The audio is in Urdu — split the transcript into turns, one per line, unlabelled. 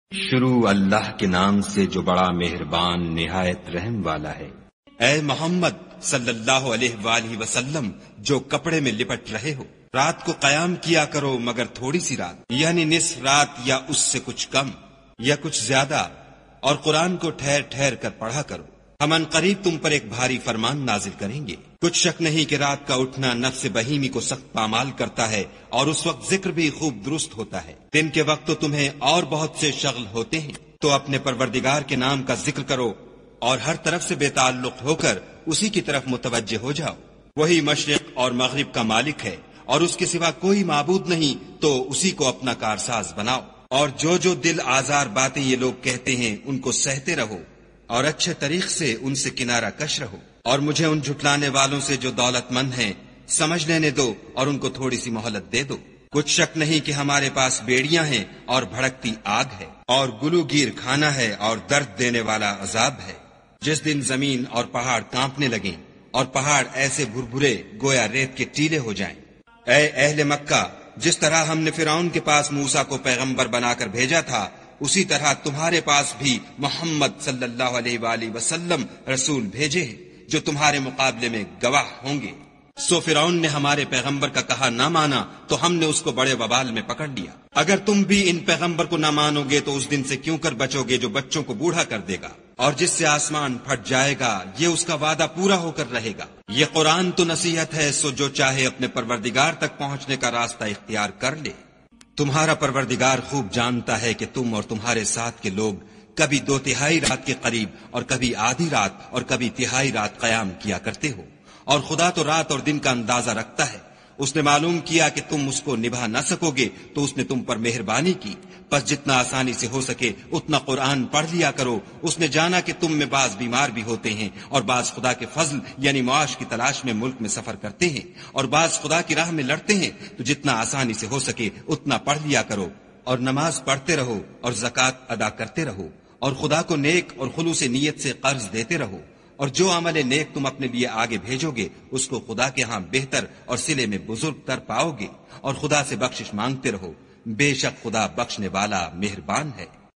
شروع اللہ کے نام سے جو بڑا مہربان نہایت رحم والا ہے۔
اے محمد صلی اللہ علیہ وآلہ وسلم، جو کپڑے میں لپٹ رہے ہو، رات کو قیام کیا کرو مگر تھوڑی سی رات، یعنی نصف رات یا اس سے کچھ کم یا کچھ زیادہ، اور قرآن کو ٹھہر ٹھہر کر پڑھا کرو۔ ہم ان قریب تم پر ایک بھاری فرمان نازل کریں گے۔ کچھ شک نہیں کہ رات کا اٹھنا نفس بہیمی کو سخت پامال کرتا ہے، اور اس وقت ذکر بھی خوب درست ہوتا ہے۔ دن کے وقت تو تمہیں اور بہت سے شغل ہوتے ہیں، تو اپنے پروردگار کے نام کا ذکر کرو اور ہر طرف سے بے تعلق ہو کر اسی کی طرف متوجہ ہو جاؤ۔ وہی مشرق اور مغرب کا مالک ہے، اور اس کے سوا کوئی معبود نہیں، تو اسی کو اپنا کارساز بناؤ۔ اور جو دل آزار باتیں یہ لوگ کہتے ہیں ان کو سہتے رہو، اور اچھے طریق سے ان سے کنارہ کش رہو، اور مجھے ان جھٹلانے والوں سے جو دولت مند ہیں سمجھ لینے دو، اور ان کو تھوڑی سی مہلت دے دو۔ کچھ شک نہیں کہ ہمارے پاس بیڑیاں ہیں اور بھڑکتی آگ ہے، اور گلوگیر کھانا ہے اور درد دینے والا عذاب ہے۔ جس دن زمین اور پہاڑ کانپنے لگیں اور پہاڑ ایسے بھربھرے گویا ریت کے ٹیلے ہو جائیں۔ اے اہل مکہ، جس طرح ہم نے فرعون کے پاس موسیٰ کو پیغمبر بنا کر بھیجا تھا، اسی طرح تمہارے پاس بھی محمد صلی اللہ علیہ وآلہ وسلم رسول بھیجے ہیں، جو تمہارے مقابلے میں گواہ ہوں گے۔ سو فرعون نے ہمارے پیغمبر کا کہا نہ مانا، تو ہم نے اس کو بڑے وبال میں پکڑ لیا۔ اگر تم بھی ان پیغمبر کو نہ مانو گے تو اس دن سے کیوں کر بچو گے جو بچوں کو بوڑھا کر دے گا، اور جس سے آسمان پھٹ جائے گا یہ اس کا وعدہ پورا ہو کر رہے گا۔ یہ قرآن تو نصیحت ہے، سو جو چاہے اپنے پروردگار تک پہنچنے کا راستہ اختیار کر لے۔ تمہارا پروردگار خوب جانتا ہے کہ تم اور تمہارے ساتھ کے لوگ کبھی 2/3 رات کے قریب اور کبھی آدھی رات اور کبھی تہائی رات قیام کیا کرتے ہو، اور خدا تو رات اور دن کا اندازہ رکھتا ہے۔ اس نے معلوم کیا کہ تم اس کو نبھا نہ سکو گے تو اس نے تم پر مہربانی کی، پس جتنا آسانی سے ہو سکے اتنا قرآن پڑھ لیا کرو۔ اس نے جانا کہ تم میں بعض بیمار بھی ہوتے ہیں، اور بعض خدا کے فضل یعنی معاش کی تلاش میں ملک میں سفر کرتے ہیں، اور بعض خدا کی راہ میں لڑتے ہیں، تو جتنا آسانی سے ہو سکے اتنا پڑھ لیا کرو، اور نماز پڑھتے رہو اور زکوٰۃ ادا کرتے رہو، اور خدا کو نیک اور خلوص نیت سے قرض دیتے رہو، اور جو عمل نیک تم اپنے لیے آگے بھیجو گے اس کو خدا کے ہاں بہتر اور صلے میں بزرگ تر پاؤ گے، اور خدا سے بخشش مانگتے رہو، بے شک خدا بخشنے والا مہربان ہے۔